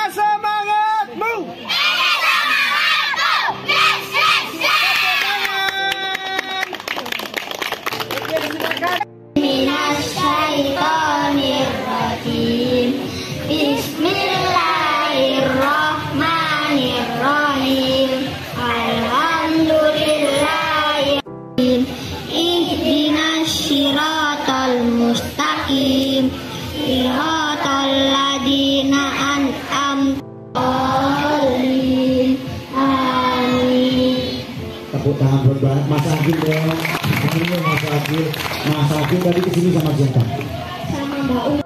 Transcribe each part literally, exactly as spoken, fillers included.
semangatmu. Minasyaitonirrajim. Bismillahirrahmanirrahim. Alhamdulillahi. Ihdinas siratal mustaqim. Siratal ladina an'amta alaihim. Amin. Tepuk tangan buat Mas Agil dong. Ini Mas Agil. Mas Agil tadi kesini sama siapa? Sama Mbak U.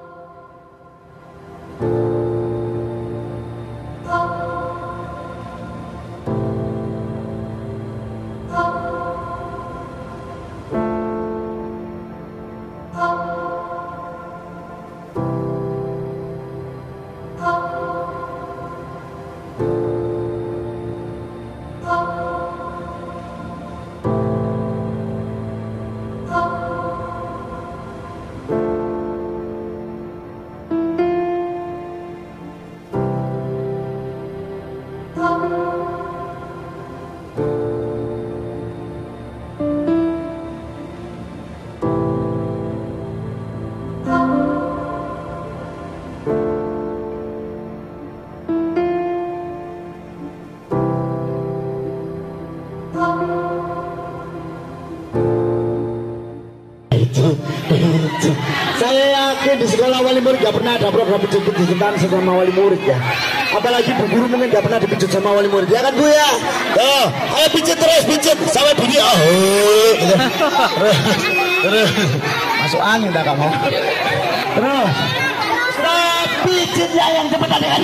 Saya yakin di sekolah wali murid gak pernah ada program pijit-pijitan sama wali murid ya. Apalagi bu guru mungkin gak pernah dipijit sama wali murid ya kan Bu ya. Tuh, ayo pijit terus pijit sampai bunyi oh. Gitu. Terus masuk angin dah kamu. Terus stop pijit ya yang cepat ada kan.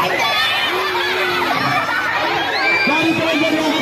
Dari pelajar yang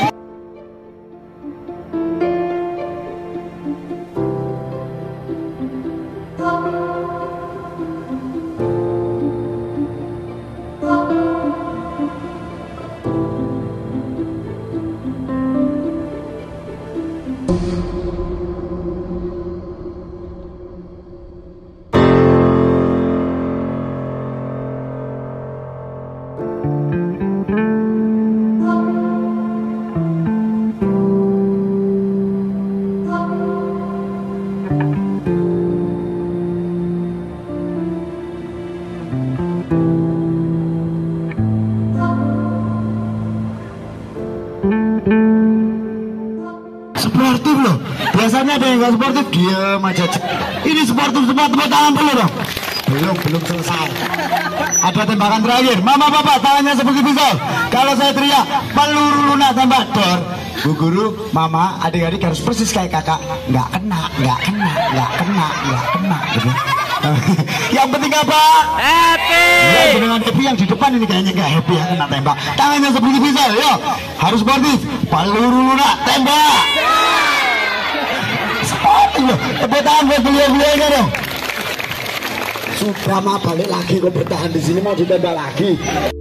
sportif loh. Biasanya ada yang nggak sportif diam aja. Ini sportif semua, tepuk tangan dulu dong. Belum, belum selesai. Ada tembakan terakhir. Mama papa tangannya seperti pisau. Kalau saya teriak peluru lunak tembak dor. Bu guru, mama, adik-adik harus persis kayak kakak. Nggak kena, nggak kena, nggak kena, nggak kena. Gitu. Yang penting apa? Happy. Ya, dengan happy yang di depan ini kayaknya nggak happy ya kena tembak. Tangannya seperti pisau, yo. Harus sportif. Peluru lunak tembak. Sportif loh. Tepuk tangan buat beliau-beliaunya dong. Sudah mah balik lagi kok bertahan di sini mau ditembak lagi.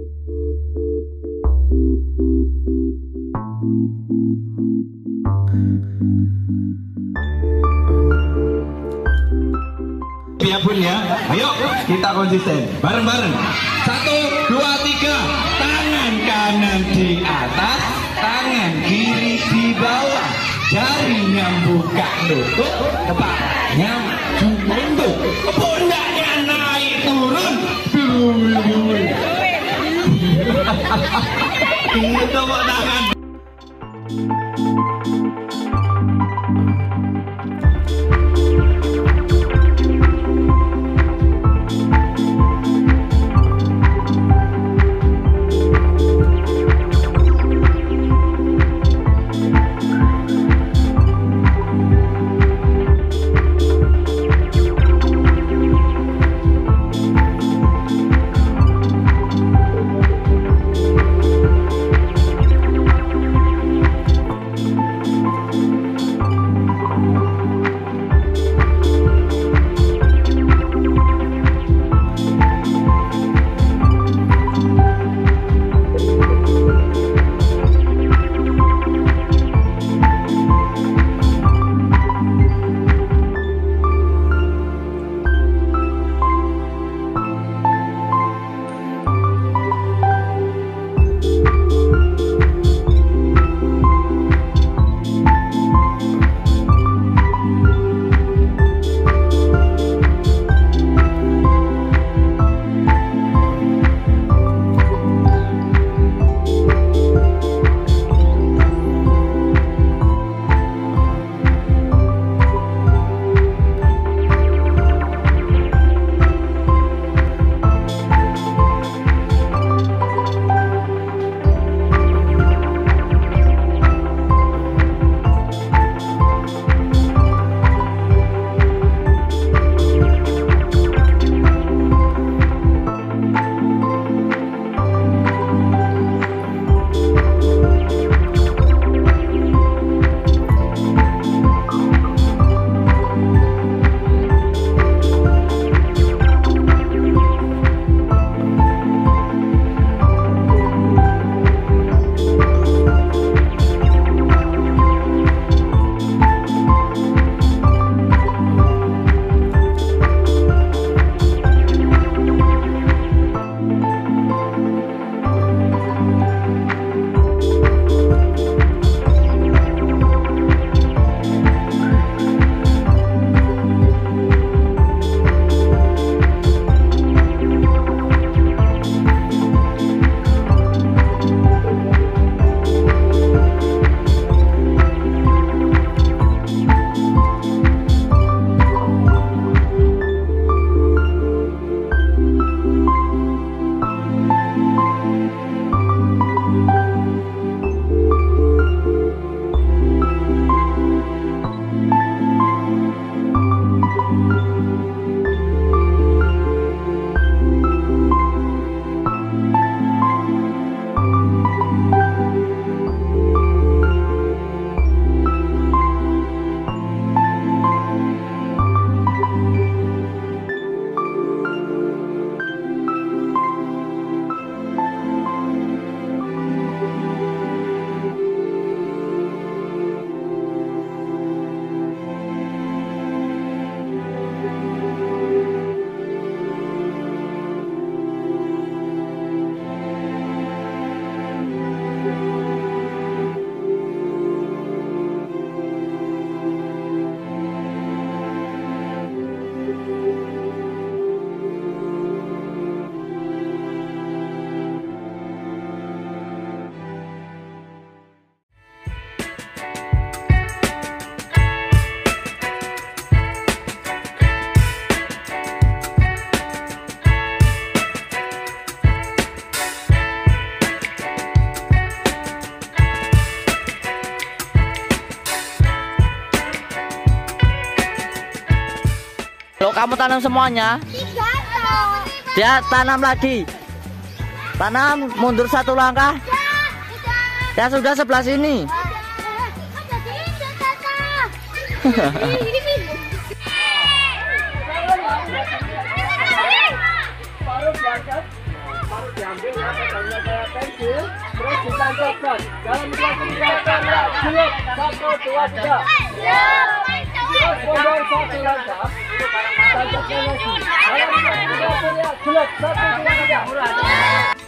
Ya Bun ya, ayo kita konsisten bareng-bareng. Satu, dua, tiga. Tangan kanan di atas, tangan kiri di bawah. Jarinya buka nutup, kepalanya mundur, pundaknya naik turun, dulu. Ini tepuk tangan. kamu tanam semuanya. Dia tanam lagi. Tanam, mundur satu langkah. Ya sudah sebelah sini. Harus diambil ya, pedangnya saya pensil, terus ditancapkan. Dalam dua tiga tanda, julep, satu dua tiga. Terus mundur satu langkah, tancapkan lagi. Dalam dua tiga tanda, julep, satu dua tiga.